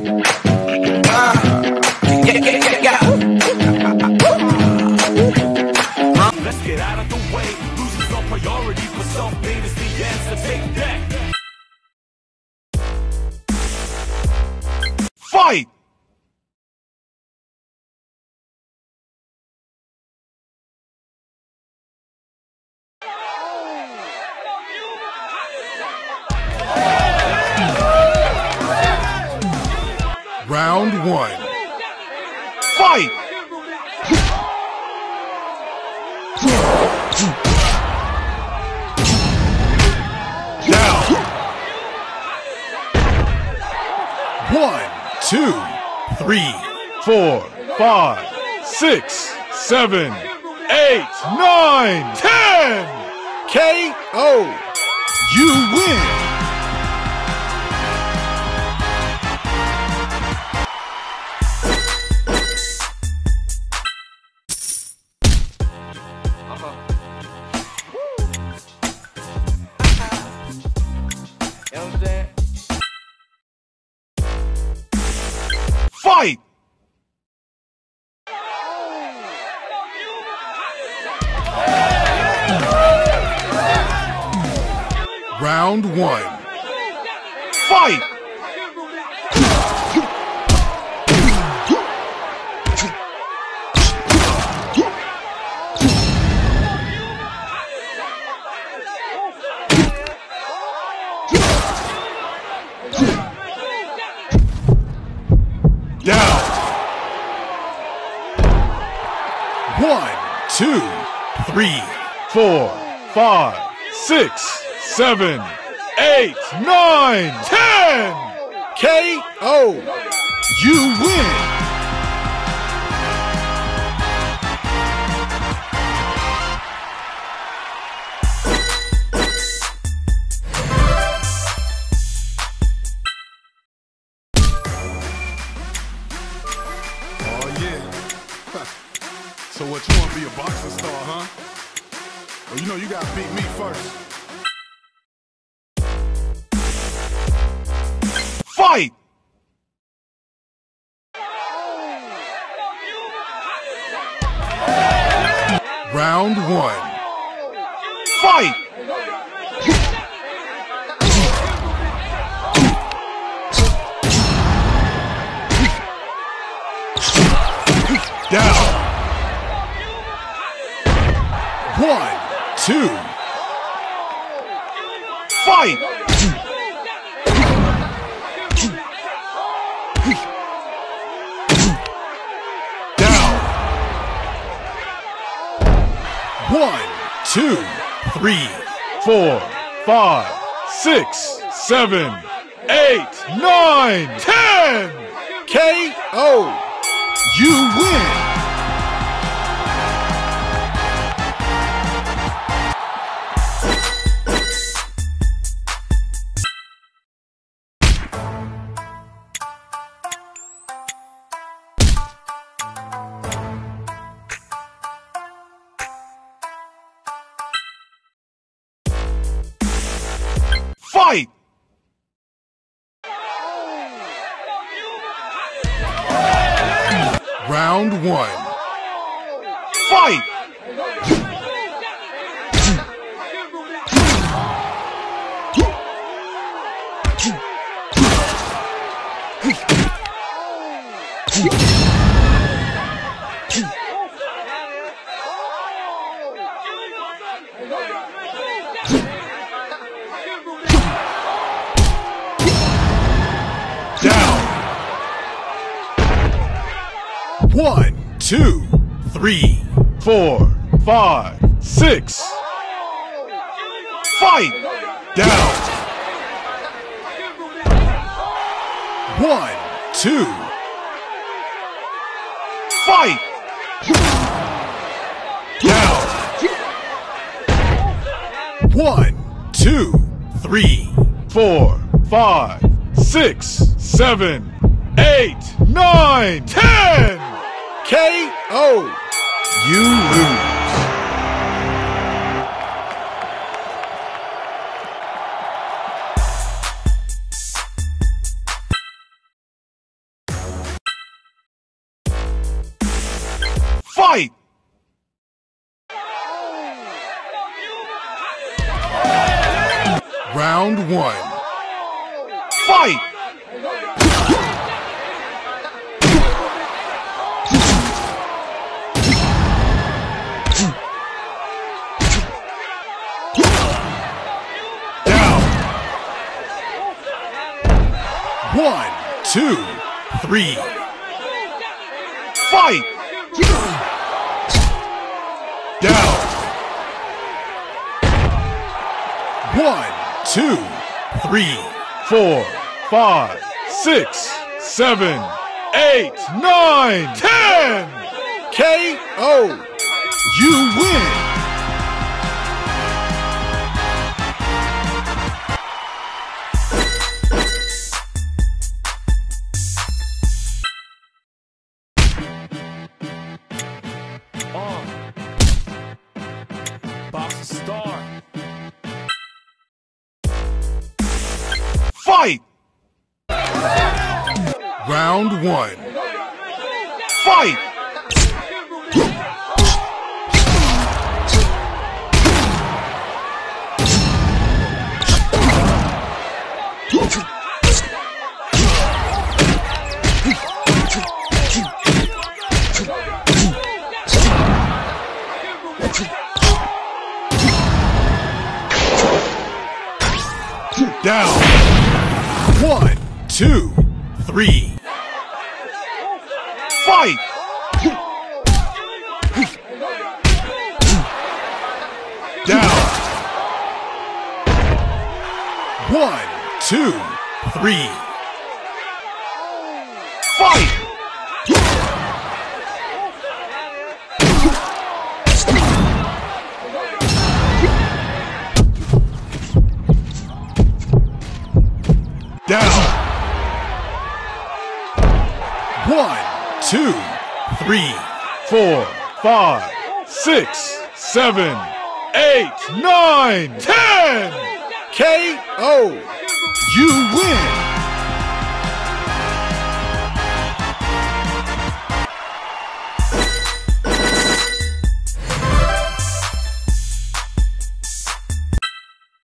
Let's get out of the way. Losing's no priority, but self-made is the answer. Take that. Fight! Round one. Fight! Down. 1, 2, 3, 4, 5, 6, 7, 8, 9, 10! KO! You win! Fight! Round one. Fight! Down. 1, 2, 3, 4, 5, 6, 7, 8, 9, 10! KO! You win! Oh yeah. So what, you wanna be a boxing star, huh? Well, you know you gotta beat me first. Fight! Round one. Fight! Down. 1, 2. Fight! Down. 1, 2, 3, 4, 5, 6, 7, 8, 9, 10! KO! You win! Fight! Round one. Fight! Down. 1, 2, 3, 4, 5, 6. Fight! Down. 1, 2. Fight! Down. 1, 2, 3, 4, 5, 6, 7, 8, 9, 10! KO! You lose. Fight! Round 1. Fight! Down. 1, 2, 3. Fight! Down. 1, 2, 3, 4, 5, 6, 7, 8, 9, 10! KO! You win! Star. Fight! Round 1. Fight! Down. 1, 2, 3. Fight! Down. 1, 2, 3. Fight! Down. 1, 2, 3, 4, 5, 6, 7, 8, 9, 10! KO! You